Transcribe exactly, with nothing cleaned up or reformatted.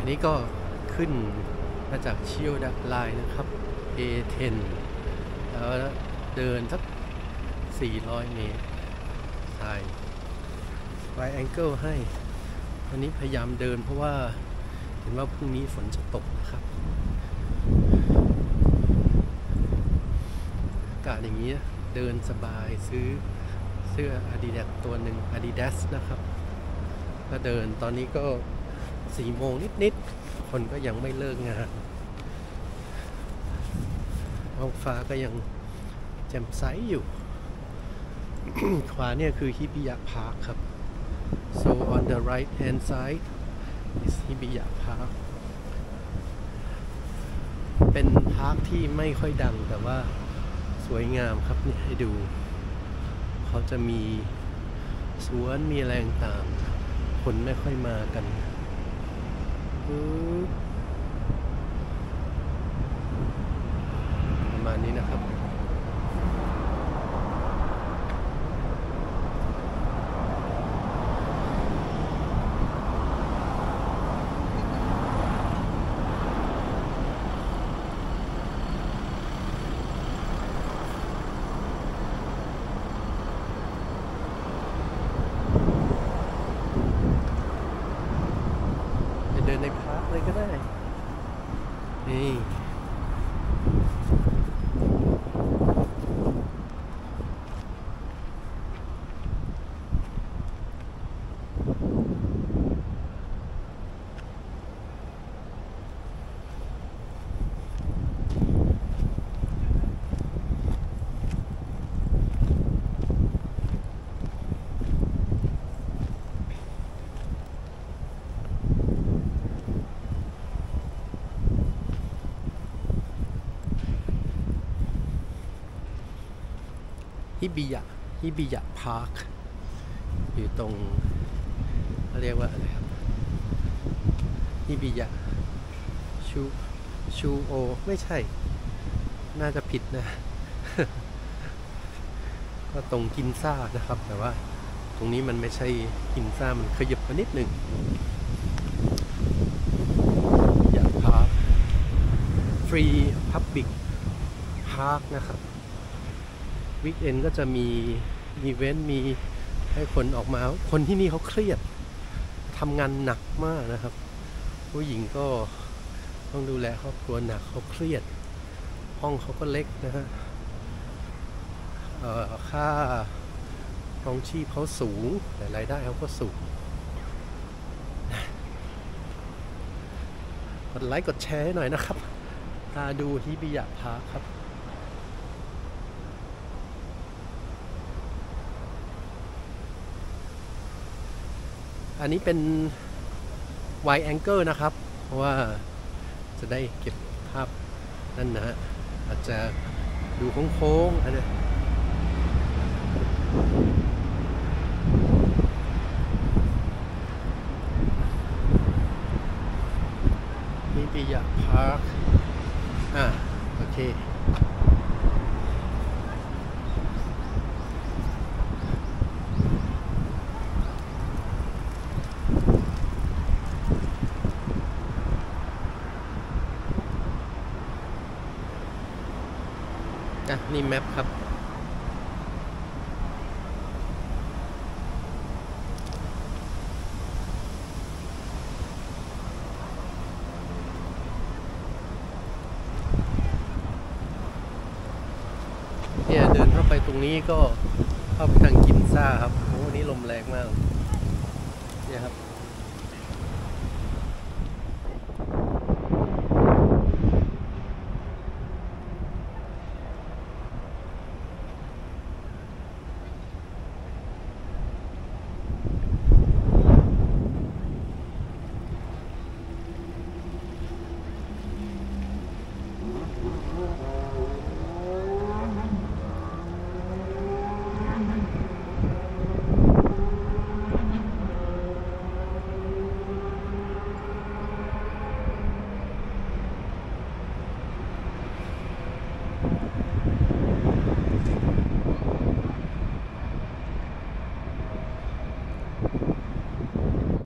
อันนี้ก็ขึ้นมาจากชิลด์ไลน์นะครับ เอ เท็น แล้วเดินสักสี่ร้อยเมตรถ่าย Wide Angle ให้วันนี้พยายามเดินเพราะว่าเห็นว่าพรุ่งนี้ฝนจะตกนะครับอากาศอย่างนี้เดินสบายซื้อเสื้อ Adidas ตัวหนึ่ง Adidas นะครับก็เดินตอนนี้ก็สี่โมงนิดๆคนก็ยังไม่เลิกงานท้องฟ้าก็ยังแจ่มใสอยู่ ขวาเนี่ยคือฮิบิยะพาร์คครับ so on the right hand side is ฮิบิยะพาร์คเป็นพาร์คที่ไม่ค่อยดังแต่ว่าสวยงามครับนี่ให้ดูเขาจะมีสวนมีแรงต่างคนไม่ค่อยมากันประมาณนี้นะครับเดินในพาร์คเลยก็ได้นี่ฮิบิยะฮิบิยะพาร์คอยู่ตรงเขาเรียกว่าอะไรครับฮิบิยะชูชูโอไม่ใช่น่าจะผิดนะ ก็ตรงกินซ่านะครับแต่ว่าตรงนี้มันไม่ใช่กินซ่ามันขยับมานิดหนึ่งฮิบิยะพาร์คฟรีพับบิกพาร์คนะครับวีคเอนด์ก็จะมีอีเวนต์มีให้คนออกมาคนที่นี่เขาเครียดทำงานหนักมากนะครับผู้หญิงก็ต้องดูแลครอบครัวหนักเขาเครียดห้องเขาก็เล็กนะฮะค่าครองชีพเขาสูงแต่รายได้เขาก็สูงกดไลค์กดแชร์หน่อยนะครับตาดูฮิบิยะพาร์คครับอันนี้เป็น wide angle นะครับเพราะว่าจะได้เก็บภาพนั่นนะฮะอาจจะดูโค้งๆอันนี้ฮิบิยะพาร์คอ่ะโอเคนี่แมปครับเนี่ยเดินเข้าไปตรงนี้ก็เข้าไปทางกินซ่าครับโอ้นี่ลมแรงมากเนี่ยครับ